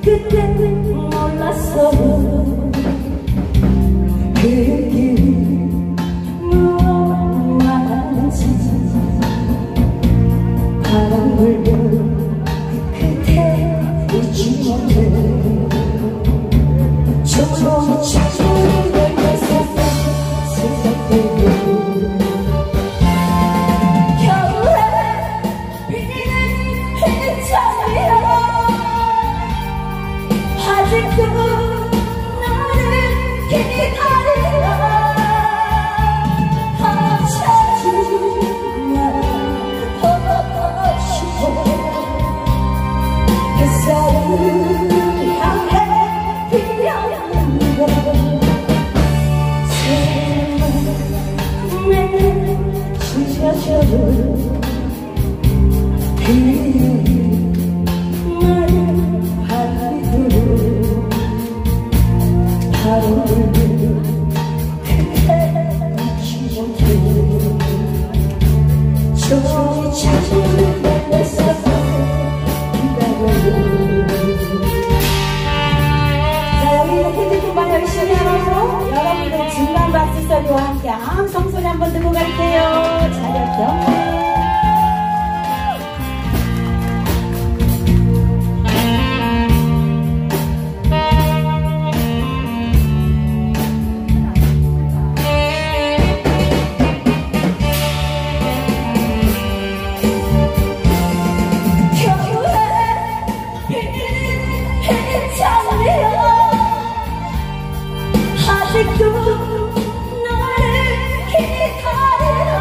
그때는 몰랐어요. 그 길이 무엇 말하는지 바람 불면 그때 잊지 못해. 조금 찾아오는 걸 생각되고 겨울에 비는 괜찮아요. 아직도 나를 기다려. 찾지만 더 싶어. 햇살을 향해 피어난 걸 새만 찢어져도 바로 그때 잊지 못해. 저기 찾아오는 날에서 기다려요. 자, 여기 이렇게 듣고만 열심히 하라고 여러분들 중간 박수 소리와 함께 함성 소리 한번 듣고 갈게요. 자력경 아직도 너를 기다려.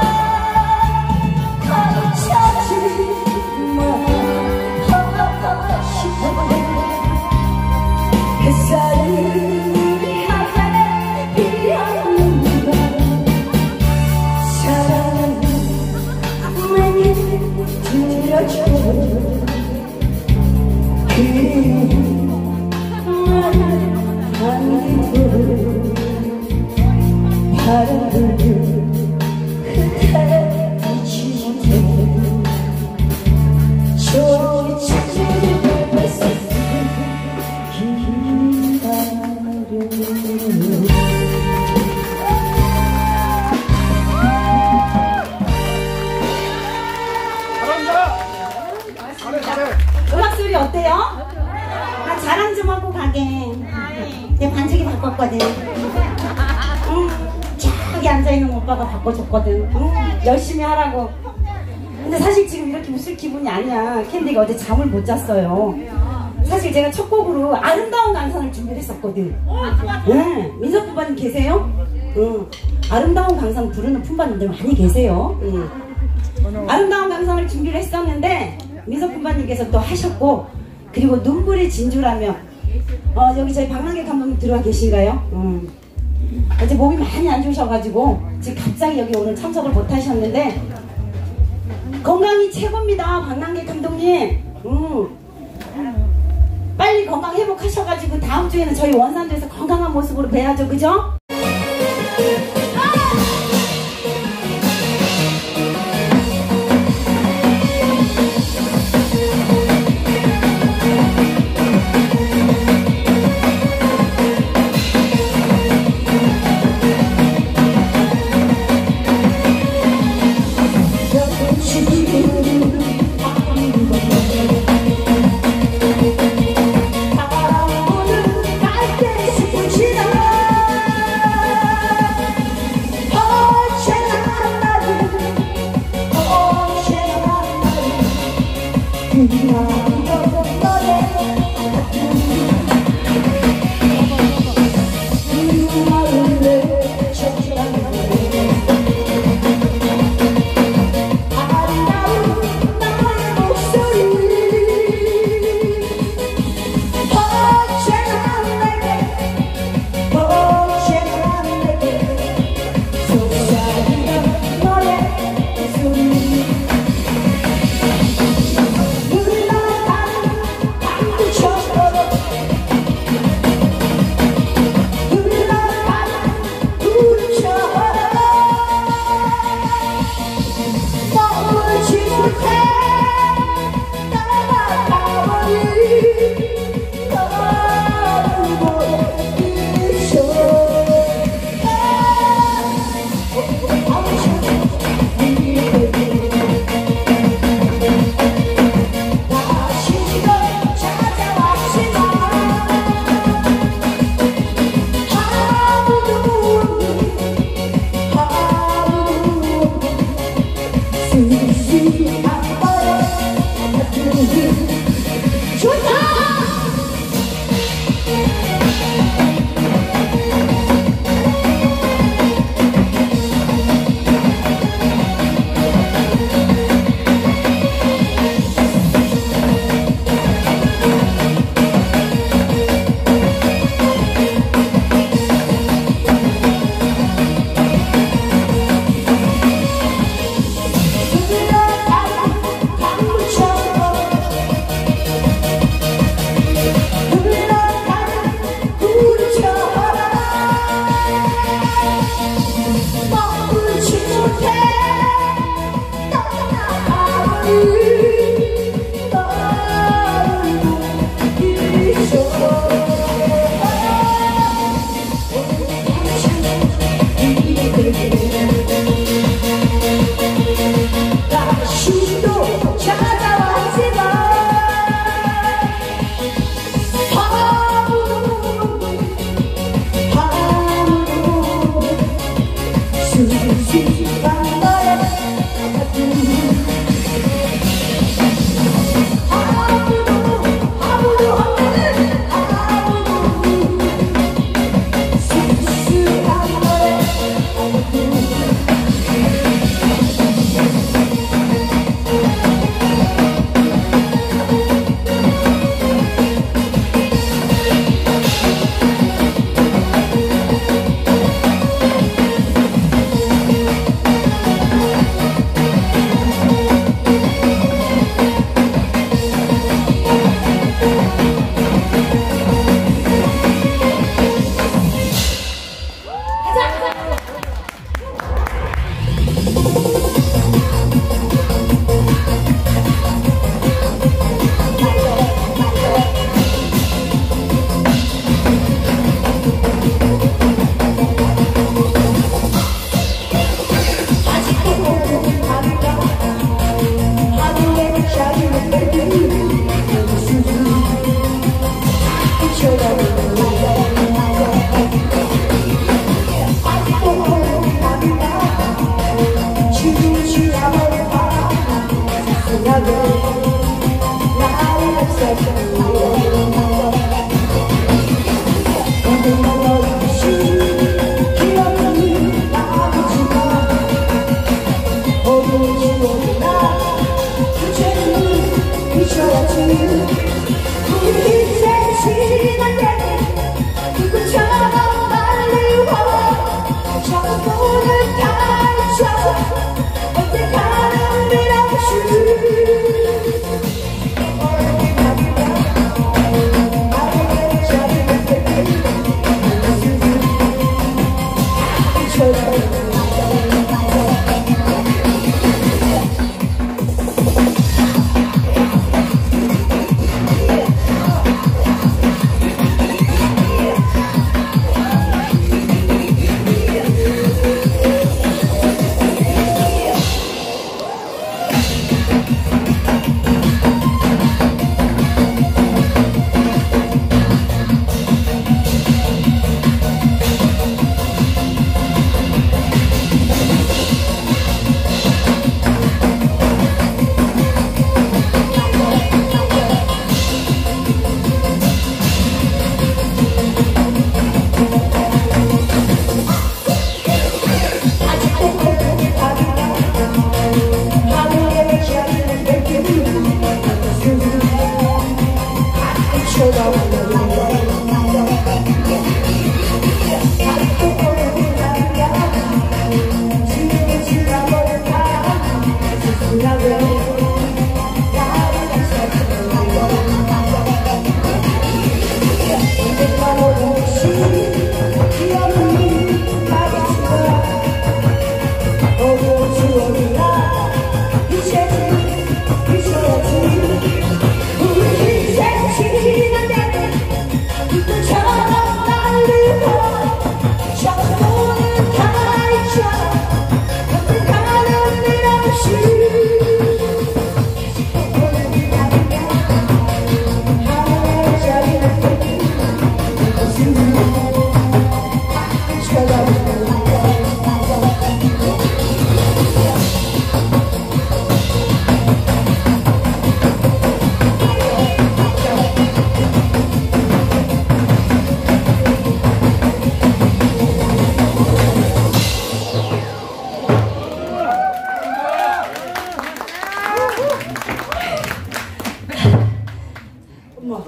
가로차지만 하고 싶어. 햇살을 향해 피어난 걸 사랑은 내게 들려줘. 바람 불면 그때 잊지 못해. 저기 찾아오는 날에서 기다려. 음악 소리 어때요? 나 자랑 좀 하고 가게. 내 반지기 바꿨거든. 저기 앉아있는 오빠가 바꿔줬거든. 열심히 하라고. 근데 사실 지금 이렇게 웃을 기분이 아니야. 캔디가 어제 잠을 못 잤어요. 사실 제가 첫 곡으로 아름다운 강산을 준비를 했었거든. 네. 민석 품바님 계세요? 아름다운 강산 부르는 품바님들 많이 계세요. 아름다운 강산을 준비를 했었는데 민석 품바님께서 또 하셨고, 그리고 눈물의 진주라며 여기 저희 박만객 감독님 들어와 계신가요? 어제 몸이 많이 안 좋으셔가지고 지금 갑자기 여기 오늘 참석을 못 하셨는데 건강이 최고입니다. 박만객 감독님. 빨리 건강 회복하셔가지고 다음 주에는 저희 원산도에서 건강한 모습으로 뵈야죠. 그죠?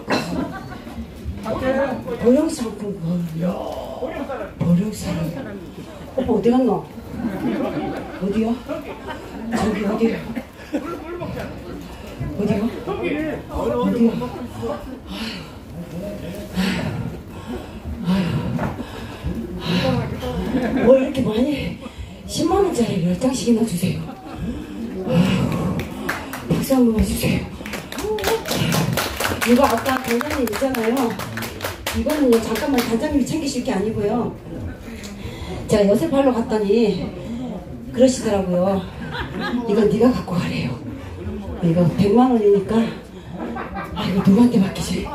보령 상품 보령 사람. 오빠 어디 갔노? 어디야? 저기 어디야? 어디야? 어디야? 뭘 이렇게 많이 10만원짜리 10장씩이나 주세요. 박수 한 번만 주세요. 이거 아까 단장님 있잖아요. 이거는요 잠깐만 단장님이 챙기실 게 아니고요. 제가 여세팔로 갔더니 그러시더라고요. 이거 네가 갖고 가래요. 이거 100만원이니까 이거 누구한테 맡기지?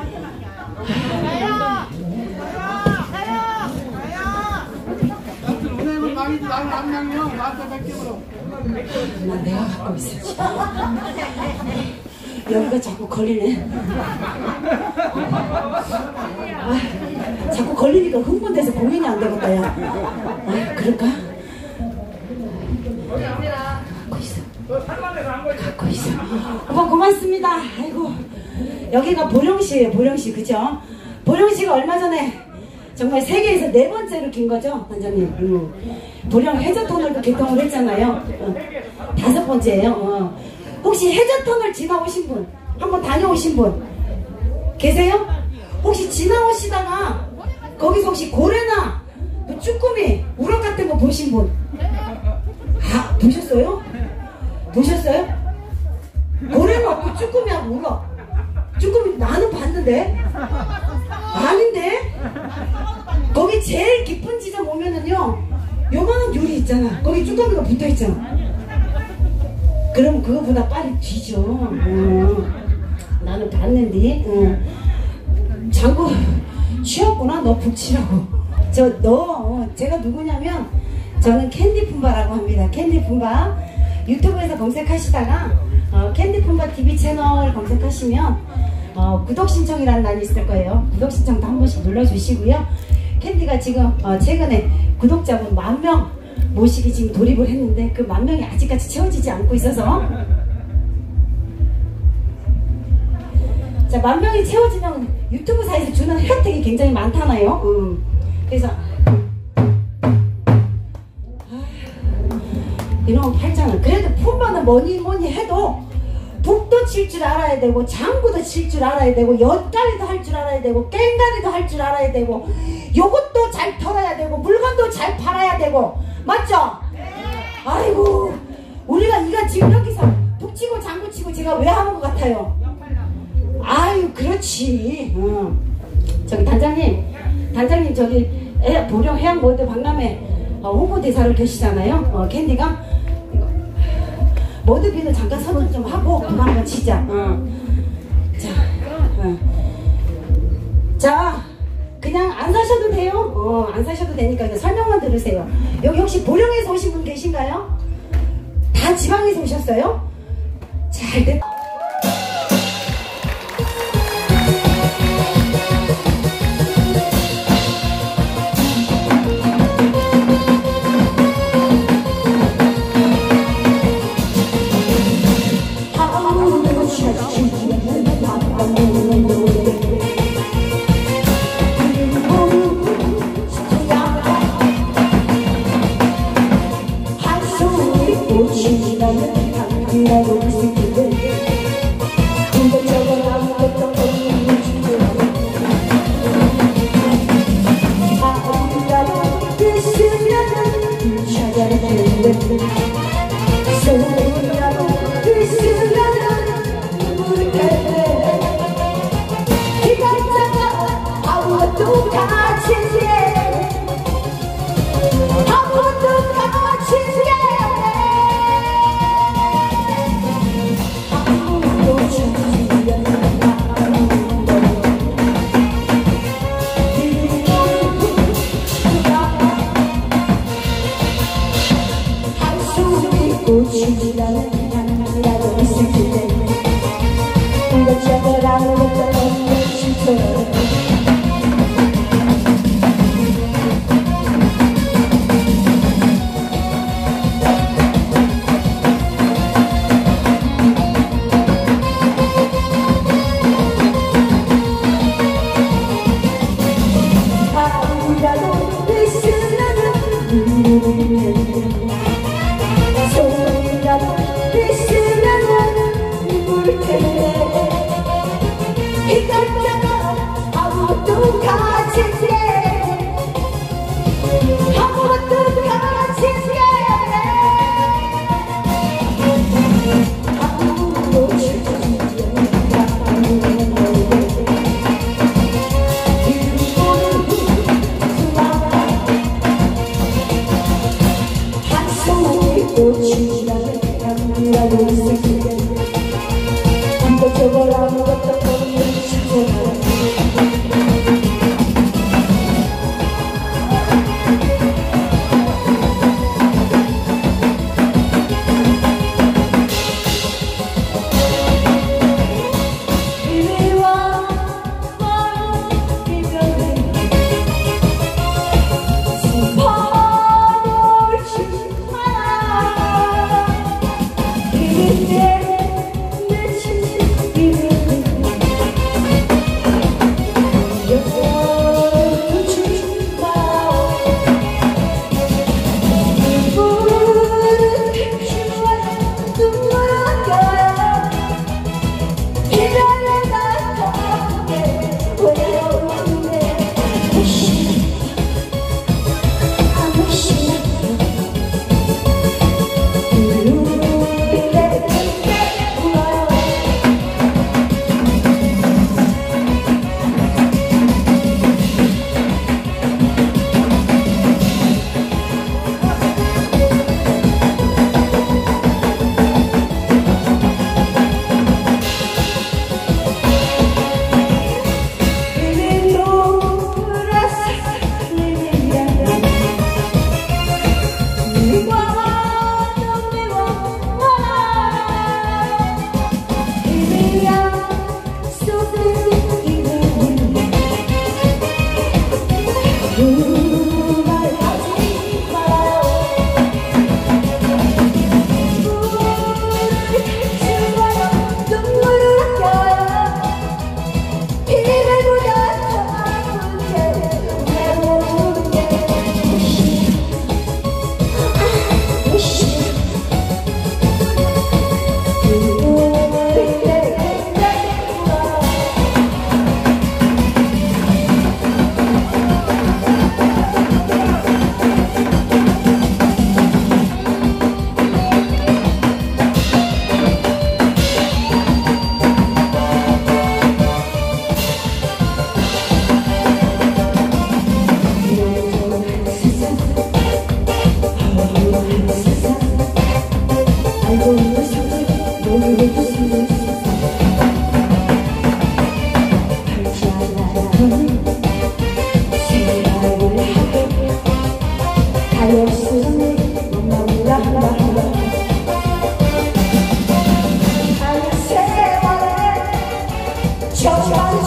난 내가 갖고 있었지. 여기가 자꾸 걸리네. 자꾸 걸리니까 흥분돼서 공연이 안 되겠다 야. 그럴까? 갖고 있어. 오빠 고맙습니다. 아이고 여기가 보령시예요. 보령시 그죠? 보령시가 얼마 전에 정말 세계에서 4번째로 긴 거죠 단장님. 보령 해저터널도 개통을 했잖아요. 5번째예요. 혹시 해저터널 지나오신 분? 한번 다녀오신 분? 계세요? 혹시 지나오시다가 거기서 혹시 고래나 뭐 쭈꾸미 우럭 같은 거 보신 분? 보셨어요? 보셨어요? 고래는 없고 쭈꾸미하고 우럭. 쭈꾸미 나는 봤는데? 아닌데? 거기 제일 깊은 지점 오면은요 요만한 유리 있잖아. 거기 쭈꾸미가 붙어있잖아. 그럼 그거보다 빨리 뒤져. 나는 봤는데. 장구 취했구나. 너 북치라고. 제가 누구냐면 저는 캔디품바라고 합니다. 캔디품바 유튜브에서 검색하시다가 캔디품바 TV 채널 검색하시면 구독 신청이라는欄이 있을 거예요. 구독 신청도 한 번씩 눌러주시고요. 캔디가 지금 최근에 구독자분 10,000명 모시기 지금 돌입을 했는데 그 10,000명이 아직까지 채워지지 않고 있어서 자 10,000명이 채워지면 유튜브사에서 주는 혜택이 굉장히 많잖아요. 그래서 이놈 팔짱은 그래도 품바는 뭐니 해도 북도 칠 줄 알아야 되고 장구도 칠 줄 알아야 되고 엿가리도 할 줄 알아야 되고 깽가리도 할 줄 알아야 되고 요것도 잘 털어야 되고 물건도 잘 팔아야 되고 맞죠? 아이고 우리가 이가 지금 여기서 북치고 장구치고 제가 왜 하는 것 같아요? 아유 그렇지. 저기 단장님 저기 보령 해양모드 박람회 홍보대사로 계시잖아요. 캔디가 모드비는 잠깐 선언 좀 하고 그거 한번 치자. 자 그냥 안 사셔도 돼요. 안 사셔도 되니까 이제 설명만 들으세요. 여기 혹시 보령에서 오신 분 계신가요? 다 지방에서 오셨어요? 잘 됐. 할 수 있고 지나는 한나로 있을 텐데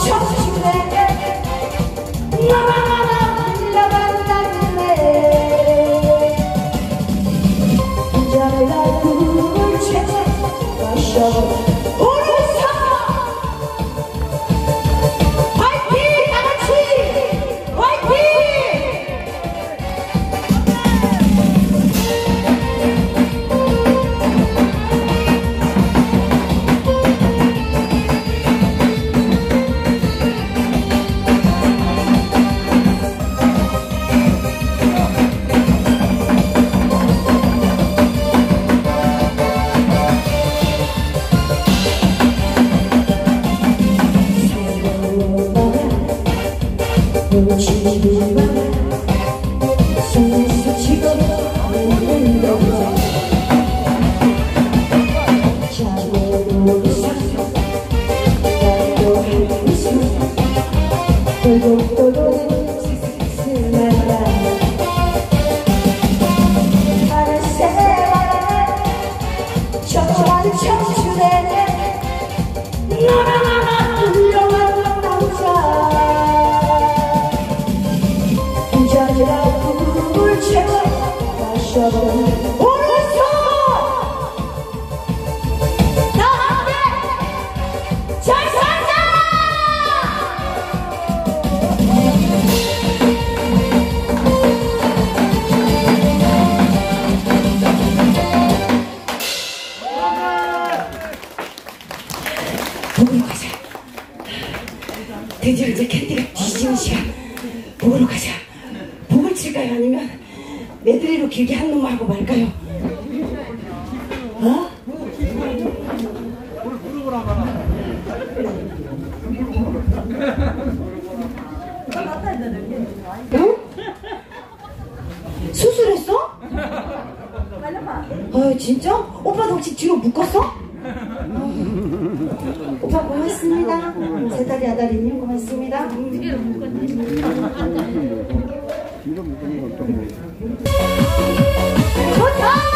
청춘에 나나나나 흘러간다네 이제는 날 꿈을 채워 마셔 손에서 지고 있는 동생 자고로 있어 나도 한숨 또록또록 스며나 하늘 새만한 초라한 청춘에 나나나나 흘러가는 남자 꿈을 채워 마셔보는 오른손 나 함께 잘 살자 보러 가자 드디어 이제 캔디가 뒤지는 시간 보러 가자 복을 칠까요? 아니면 메들리로 길게 한 놈만 하고 말까요? 어? 응? 수술했어? 진짜? 오빠도 혹시 뒤로 묶었어? 오빠 고맙습니다. 세다리 아다리님 고맙습니다. 뒤로 묶는 것도 좋다!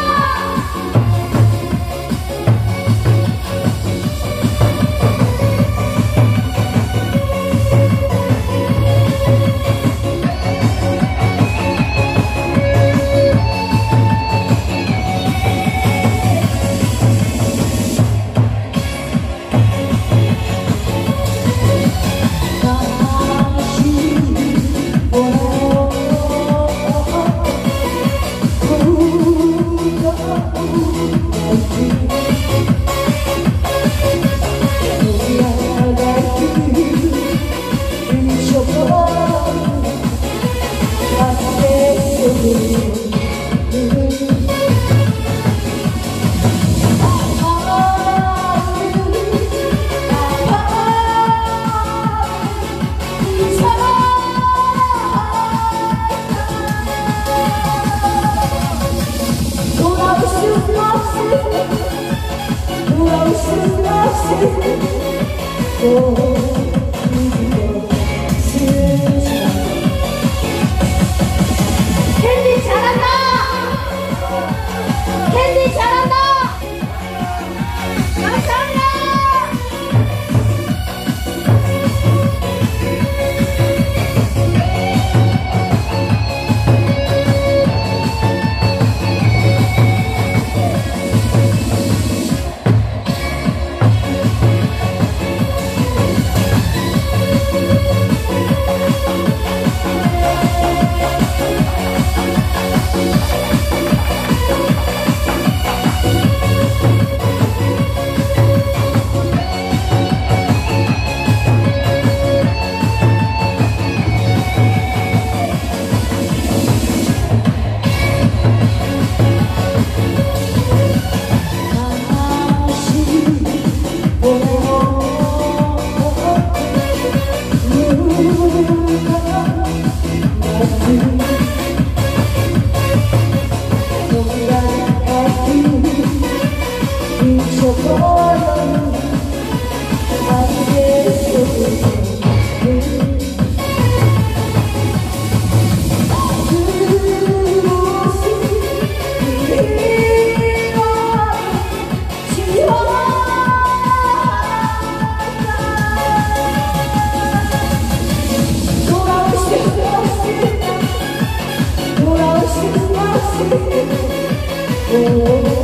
캔디 잘한다! 캔디 잘한다! 감사합니다! 오